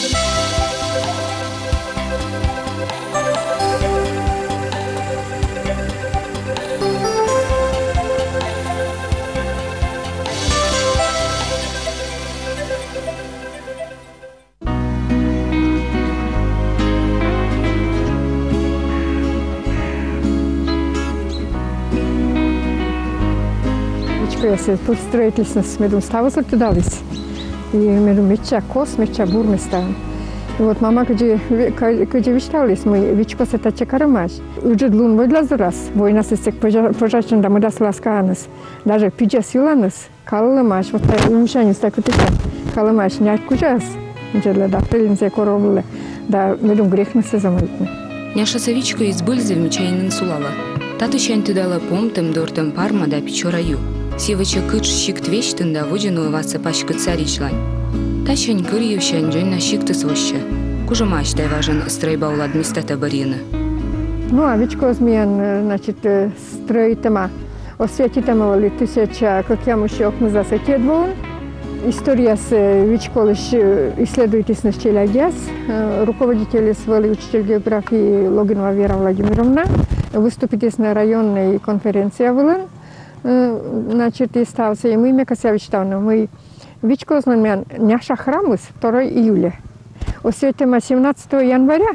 Тут строительность, мы ставили туда лис. И мы меча кос, меча бурмы ставим. И вот мама, где вичталис, мы вичкос это чекарамаш. Уже лун выдла за раз. Война с этих пожарчен, да мы дас ласканас. Даже пиджа силанас, калламаш, вот ушани стакутика, калламаш нять куjas. Уже да прилинзе коровле, да мы грех на сезамритне. Няша савичка из быльзы в мечайнын сулала. Таты щань тудала помтым дортым парма да печораю. Севача кыч щикт вещтын да вожену ваца пачка царичлань. Тащань кырьев щань джонь на щикты своща. Кужамач дай важен стройбаул адмистата барина. Ну, а вичкоз мен, значит, строитема. Осветитема вали тысяча, как я муще окна засекедволен. История с вичколыш исследовательной челягес. Руководитель свали учитель географии Логинова Вера Владимировна. Выступить на районной конференции волен. Значит, и стався, и мы мекасявичтавно. Мы вичкознан няша храмус 2 июля. Осветима 17 января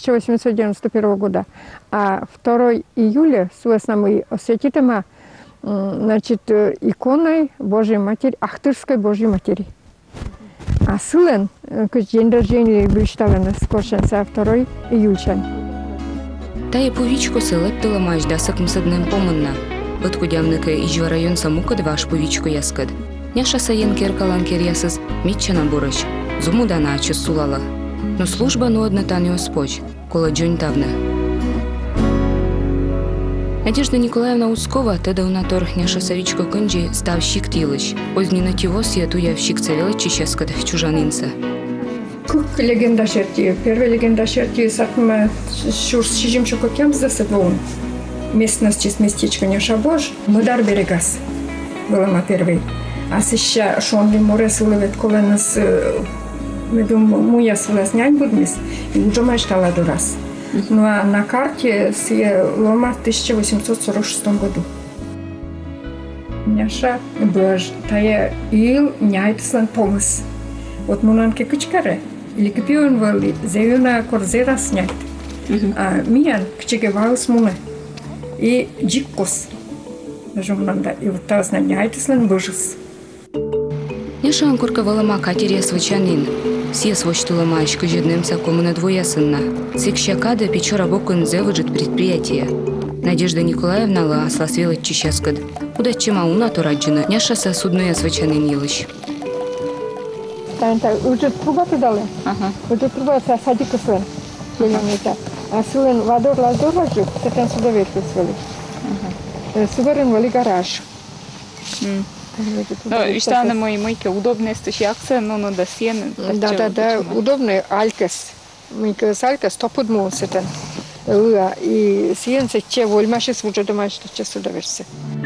1891 года. А 2 июля, собственно, мы осветитема, значит, иконой Божьей Матери, Ахтырской Божьей Матери. А сылен, к день рождения вичтавлена скошенца 2 июля. Тая по вичкосы лептала маж да сакмсадным помынна. Подкудявника ижва район самукад ваш по вичко яскад. Няша саен керкалан керясыз митчана бурыш. Зумудана ачы сулала. Но служба но одна тани оспоч, кола джонь тавна. Надежда Николаевна Ускова теда унатор няша савичко кынджи став щик тилыш. Ознина тивос я туя в щик цавелачи щаскад чужанинца. Кук легенда шерти. Первая легенда шерти сатма шурс шижим шококям засадвон. Местность с местечко няша Бож, Мыдар берегас. Была ма первый. А сейчас шонли море сулывет коленас, мы думаем, муя сулас нянь будмис, и уже мечтала до раз. Ну а на карте с лома в 1846 году. Няша Бож, тая ил няйтслан помыс. Вот мунанке кычкаре, или кипион вали, зеюна корзера снять. А миян кчегевалс муне. И джиккос. Нажумнанда, и вот та знаняйтслан Божис. Няша анкорка валама катерия свачанин. Все свочтула маечка жидным сакому на двоясынна. Секщакада печора бокон зевыджит предприятие. Надежда Николаевна ла асласвела чищаскад. Удачема уна тораджина. Няша сосудная свачанин елыш. Уже труба тудали. Уже труба садика свен. А свен вадор лажу, сетен судоверки свели. Суверен вали гараж. Ну, и что она мойке удобная стащакция, но до сены. Да, удобный алькес. Мойке алькес топут мусетен. И сен се че вольмаши свуже домаш че судоверси.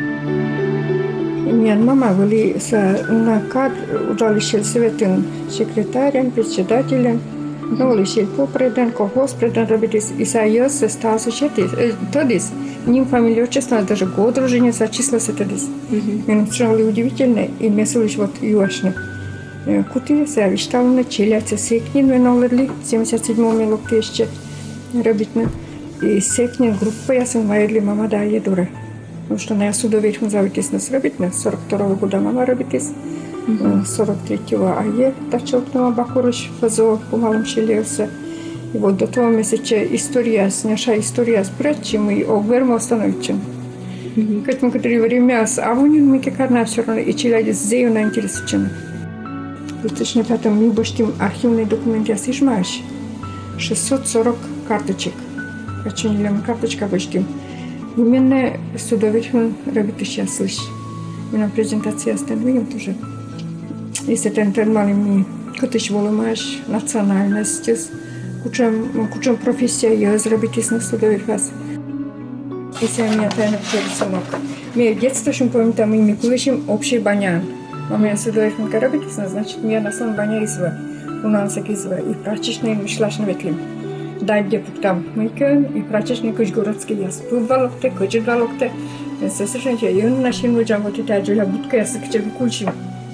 Меня мама были на кадр ужалищел советен секретарем, председателем. Ну, лишил попредан, колхоз предан робитис, и союз остался четис. Тодис, ним фамилия отчества, даже год рождения зачислился тодис. Мне стало удивительно, и место лишь вот юашно. Кутия се авиштална, челяца секнин, венолерли, 77-м мелокте еще робитно. И секнин группа, я сын ваерли, мама да едура. Потому что на судоверху завитис нас робитно, 42-го года мама робитис. 43-го ае тачелкнова бакуруш фазо по малом шелился. И вот до того месяца история, наша история с братчем и обвермо становичем. Как мы которые время с авунин мы кекарна все равно и челяди с зею на интересучен. В 2005 мы баштим архивные документы осижмаешь. 640 карточек. Очень лем карточка баштим. Именно судоверхун робит сейчас слышь. Мы на презентации остановим тоже. Если ты нормально ми кутыш волумаш национальность, кучем профессия я зробить на судоверхас. Если меня тайно пересылок. Мы в детстве шум помню там мы кулышим общий банян. Мама я судоверхника робить, значит меня на сон баня изва. у нас и прачечный мышлашный ветлим. Дайде пуктам мыкен, и прачечный кыш городский яс пывалокте, кыжигалокте. Совершенно я нашим людям вот это джуля будка яс кчер кучим.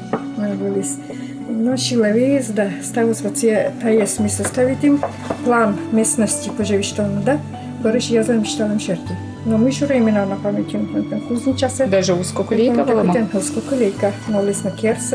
Но человек да ставус вот я таяс ми составить им план местности поживищтона, да? Барыш я знаю мечталам черти. Но мы еще именно на памяти кузнечаса. Даже ускоколейка была? Ускоколейка, но лес на керсе.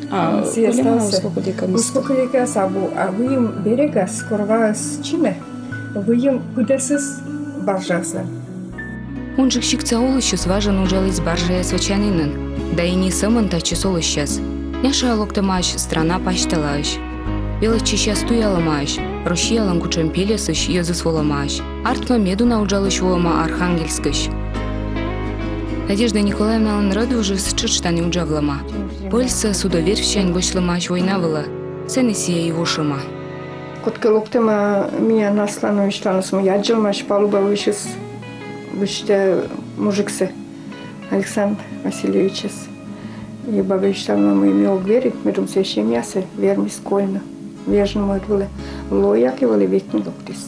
Ускоколейка сабу, а вы им берега скорва с чиме, вы им пудесыз баржаса. Он же щикца олыщус важен ужалыз баржая свачанинын, да и не самын тачы солыщас. Няша алоктамаш страна пашталаш. Белочи сейчас туяламаш, Россиялан кучем пелесыш езыс воламаш. Артма медуна ужалыш волама Архангельскыш. Надежда Николаевна Ланраду уже с чечтани уджавлама. Польса судоверфщань бошламаш война была, сенесия его шума. Котка локтама меня наслану иштанус моя джалмаш палуба вышес выште мужиксы Александр Васильевичес. И баба иштанна мы имел гвери, медум свящем ясе, верми скольно. Вежно мой было лояки вали ветни локтис.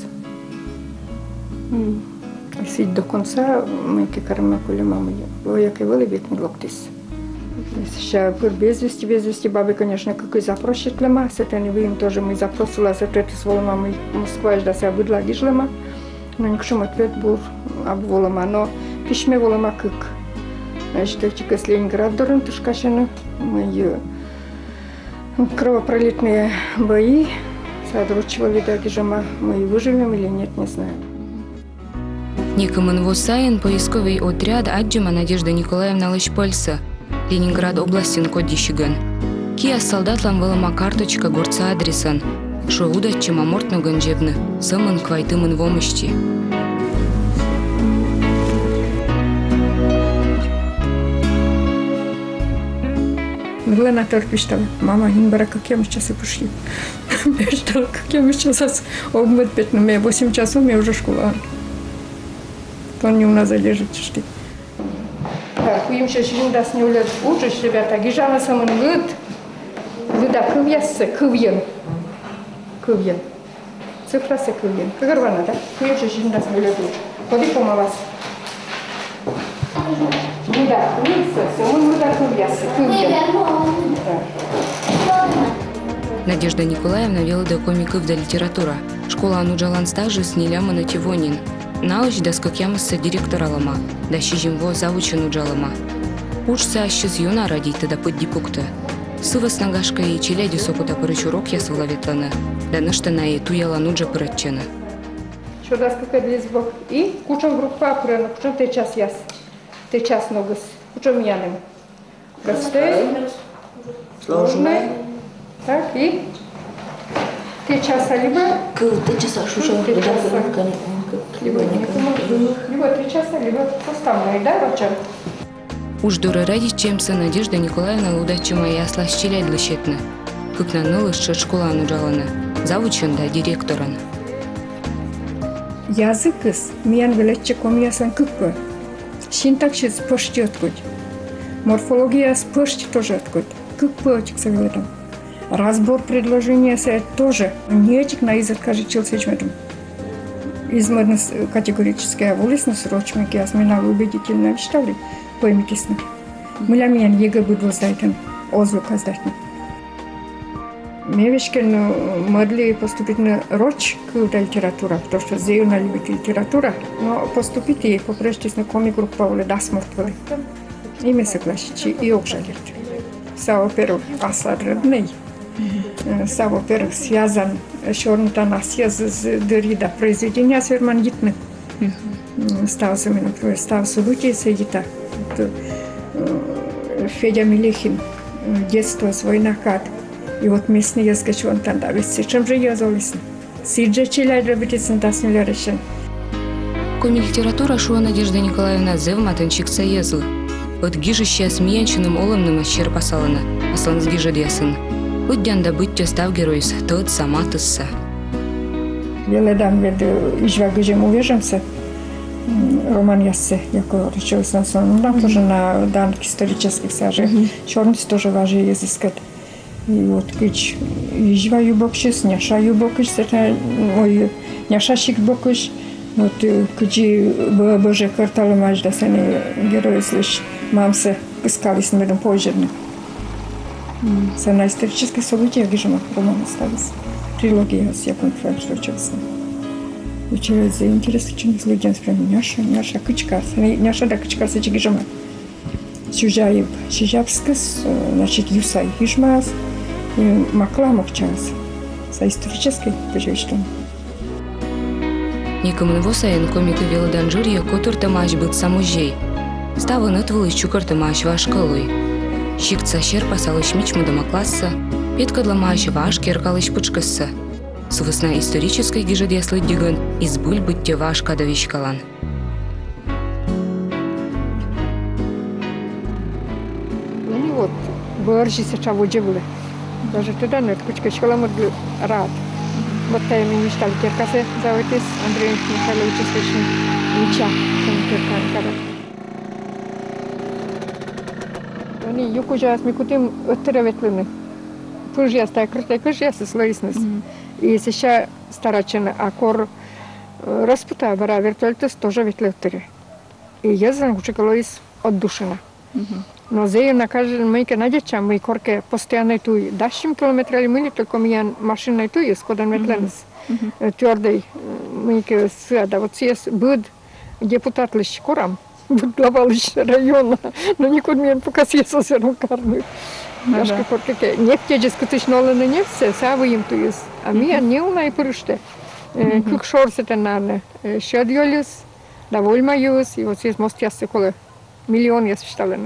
Сидь до конца, мы кикарма кулема мы лояки вали ветни локтис. Сейчас без вести бабы, конечно, какой запрос шлема, с это не вы тоже мы запросила, с это с волмами Москва, да себя выдла гишлема, но никакой ответ был обволома, но пишме волома как. Что чика с Ленинград дорон тушкашены, мы кровопролитные бои, содручивали до гижама, мы выживем или нет, не знаю. Никомын Восаин поисковый отряд Аджима Надежда Николаевна Лышпольса, Ленинград областин кодищиган. Кия солдатлам волома карточка горца адресан, шо удачима мортноган жебны, самын квайтымын вомышти. Глена торпиштала, мама инбара как я мы сейчас и пошли. Я ждала, как я мы сейчас обмыт 5, но мне 8 часов, мне уже школа. То они у нас задержат шли. Так, им сейчас даст не улет учишь, ребята, гижана самым выда кывьяссы, кывьен. Цифра се кывьен. Кагарвана, да? Им сейчас даст не улет учишь. Ходи помалась. Да, Надежда Николаевна вела до комиков до литература. Школа ануджалан стажи с Ниляма на Тивонин. Науч да скокямыса директора лама, да щижимво завучен уджалама. Учся аще с юна радита да поддипукта. Сывас нагашка и челяди сокута порычурок я совлаветлана, да наштана и туяла нуджа порычена. Что да скакать лез бог и кучам группа апрена, кучам те час яс. Те час ногас, кучам янем. Простой, сложный, так и те часа либо... Те часа шушал, либо 3 часа, либо поставленные, да, вача? Уж дура ради чемса Надежда Николаевна удачима и ослащилять лощетна. Как на нылыш школа ануджалана, завучен да директоран. Языкыс, миян велетче комиясан кыппы. Синтаксис пошти откуть. Морфология с пошти тоже откуть. Кыппы очек советом. Разбор предложения тоже. Нечек на язык кажет челсечметом. Измерно категорическая волесность рочмики, а смена убедительно читали. Поймитесно. Мыля меня ега буду зайтен. Озвук аздатен. Мевешкен могли поступить на роч к литература, потому что зеюна любит литература, но поступить и попрежьтесь на коми-группа или да смортвали. Ими согласичи и обжалит. Са, во-первых, асад родный. Са, во-первых, связан шорнута на связь с Дерида произведения свермангитны. Стал события сидита. Федя Мелехин, детство свой накат. И вот местный язык, он там да, ведь чем же я залезла? Сиджа челядь работает, да с ней решен. Коми литература шуа Надежда Николаевна зевматан чикса езл. От гижища смеянчиным олымным ащер пасалана, аслан с гижа дясын. От дянда быть став геройс, тот сама тысса. Веледам вед ижва гижем увежемся. Роман яссе, яко речелось на тоже на данных исторических сажах. Черность тоже важно изыскать. И вот кыч ижва юбокшис, няша юбокш, это ой, няша шик бокш. Вот кычи боже карталы мажда сани герои слышь, мамсы искались на этом позже. На исторические события, где же мы роман остались. Трилогия с Яком Фельдшерчевсом. И через интерес очень с людьми прям няша кычкас. Няша да кычкас эти где же мы. Сюжаев Чижапскис, значит, Юсай Хижмас, и Макламов час. Со исторической пожалуйста. Никому восаен комиты велоданжурья, котур тамаш быт самужей. Става нытвыл из чукар тамаш вашкалой. Щикца щер пасалыш мичму дома класса, петка дламаш ваш керкалыш пучкасса. Сувысна исторической гижадеслы диган, избыль быть ваш кадавищкалан. Ну вот, боржи сейчас выживали. Даже тогда нет, кучка школа рад. Вот я мне мечтал керкасы заводить Андрей Михайлович слышно меча, керкара. Они юкужас микутим оттереветлены. Пужья стая крутая, пужья со слоиснес. И сейчас старачен акор распутая бара вертолетес тоже ветлеттере. И я знаю, что колоис отдушина. Но зею на каждом мейке надечам мы корке постоянно туй. Дашим километра или мили только меня машина туй, скодан ветленес твердый мейке сада. Вот сейчас будет депутат лишь корам, будет глава лишь района, но никуда мне пока съездился рукарный. Дашка корке нефтежескую тысячнолы на нефть, савы им туй. А меня не унай поруште. Кук шорс это наверное. Щадьолюс, довольно юс, и вот здесь мост ясы колы. Миллион я считала.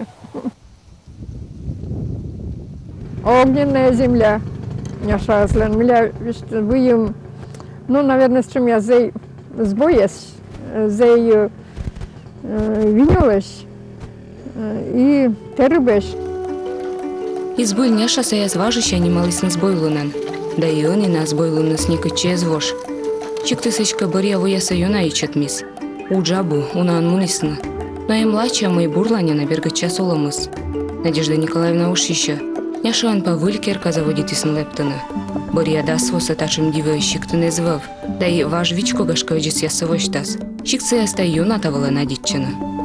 Огненная земля. Няша Аслан. Миля, выем, ну, наверное, с чем я зей сбоясь, зей винилась и тербеш. Избыль няша сая зважища немалыс на сбойлунан. Да и он и на сбойлунас никаче звож. Чиктысычка борья вояса юна и чатмис. У джабу, унан мунисна. Но и младшая мой бурланя на бергача соломыс. Надежда Николаевна ушища. Няшан по вылькерка заводит из лептона. Борья дасвоса тачем дивы щиктыны звав. Да и ваш вичко гашковичес ясовой штас. Щикция стаю натавала надитчина.